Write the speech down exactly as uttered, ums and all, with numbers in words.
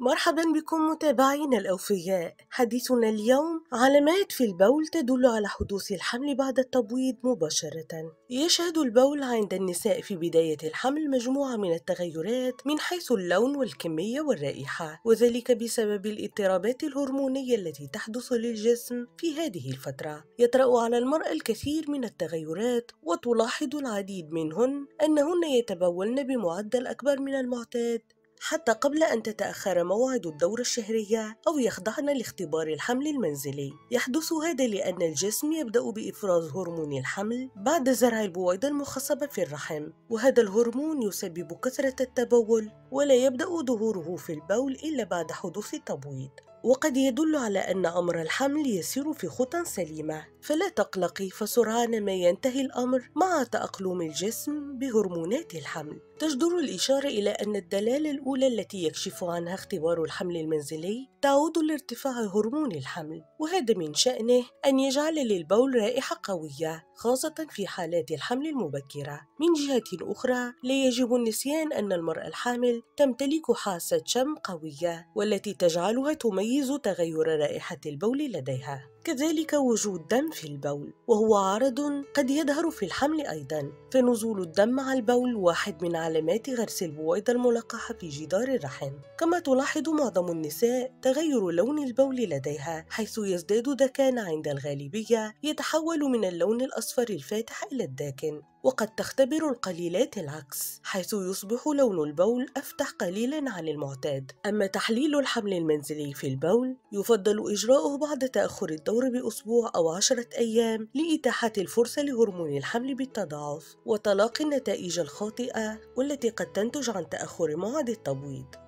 مرحبا بكم متابعينا الأوفياء. حديثنا اليوم: علامات في البول تدل على حدوث الحمل بعد التبويض مباشرة. يشهد البول عند النساء في بداية الحمل مجموعة من التغيرات من حيث اللون والكمية والرائحة، وذلك بسبب الاضطرابات الهرمونية التي تحدث للجسم في هذه الفترة. يطرأ على المرأة الكثير من التغيرات، وتلاحظ العديد منهن أنهن يتبولن بمعدل أكبر من المعتاد حتى قبل أن تتأخر موعد الدورة الشهرية أو يخضعن لاختبار الحمل المنزلي. يحدث هذا لأن الجسم يبدأ بإفراز هرمون الحمل بعد زرع البويضة المخصبة في الرحم، وهذا الهرمون يسبب كثرة التبول، ولا يبدأ ظهوره في البول إلا بعد حدوث التبويض. وقد يدل على أن أمر الحمل يسير في خطى سليمة، فلا تقلقي، فسرعان ما ينتهي الأمر مع تأقلم الجسم بهرمونات الحمل. تجدر الإشارة إلى أن الدلالة الأولى التي يكشف عنها اختبار الحمل المنزلي تعود لارتفاع هرمون الحمل، وهذا من شأنه أن يجعل للبول رائحة قوية خاصة في حالات الحمل المبكرة. من جهة أخرى، لا يجب النسيان أن المرأة الحامل تمتلك حاسة شم قوية، والتي تجعلها تميز تغير رائحة البول لديها. كذلك وجود دم في البول، وهو عرض قد يظهر في الحمل أيضاً، فنزول الدم مع البول واحد من علامات غرس البويضة الملقحة في جدار الرحم. كما تلاحظ معظم النساء تغير لون البول لديها، حيث يزداد دكان عند الغالبية، يتحول من اللون الأصفر الفاتح إلى الداكن. وقد تختبر القليلات العكس، حيث يصبح لون البول أفتح قليلاً عن المعتاد. أما تحليل الحمل المنزلي في البول يفضل إجراؤه بعد تأخر الدورة بأسبوع أو عشرة أيام لإتاحة الفرصة لهرمون الحمل بالتضاعف وتلاقي النتائج الخاطئة والتي قد تنتج عن تأخر موعد التبويض.